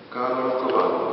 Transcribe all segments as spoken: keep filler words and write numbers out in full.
Karol Kowalik.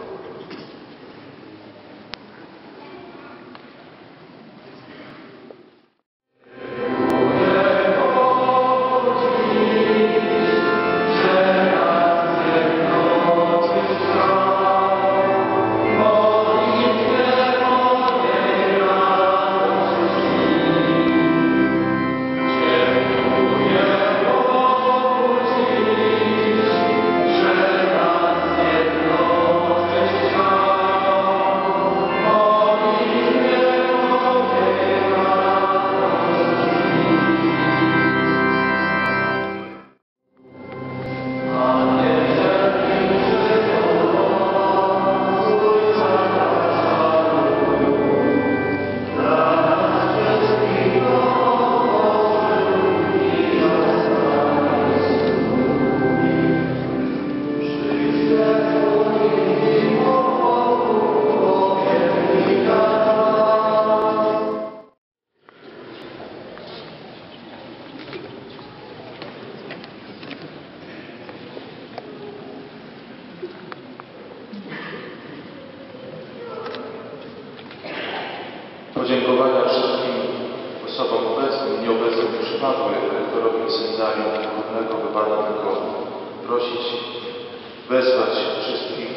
Podziękowania wszystkim osobom obecnym, nieobecnym, przypadłych, rektorowi seminarium duchownego, wypada tylko prosić, wezwać wszystkich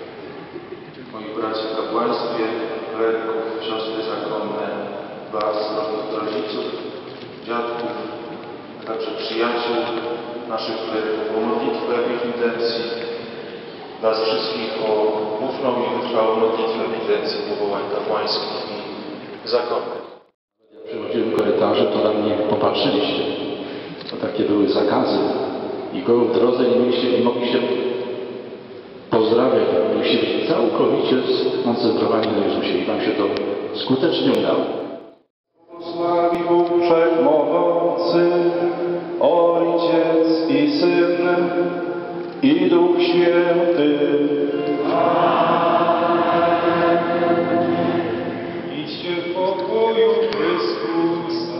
moich braci w kapłaństwie, kleryków, siostry zakonne, was, rodziców, dziadków, a także przyjaciół naszych kleryków o modlitwę w ich intencji, nas wszystkich o ufną i wytrwałą modlitwę w intencji powołań kapłańskich i zakonnych. Jak przechodziłem korytarzem, to na mnie popatrzyliście. To takie były zakazy. Nikogo w drodze nie mogliście, nie mogliście pozdrawiać. Mogliście być całkowicie skoncentrowani na Jezusie i wam się to skutecznie udało. Błogosławi Bóg Wszechmogący, Ojciec i Syn i Duch Święty. Idźcie w pokoju Chrystusa.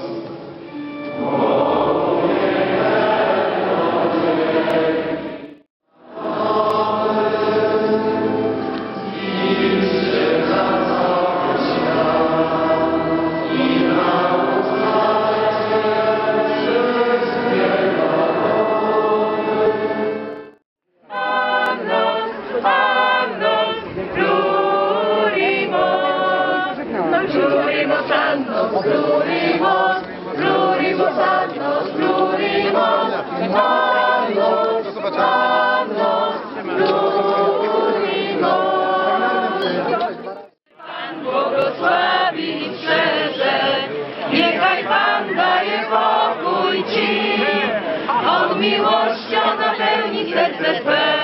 Plurimos annos, plurimos, plurimos annos, plurimos, annos, annos, plurimos. Pan błogosławi i strzeże, niechaj Pan daje pokój Ci, on miłością napełni serce Twe.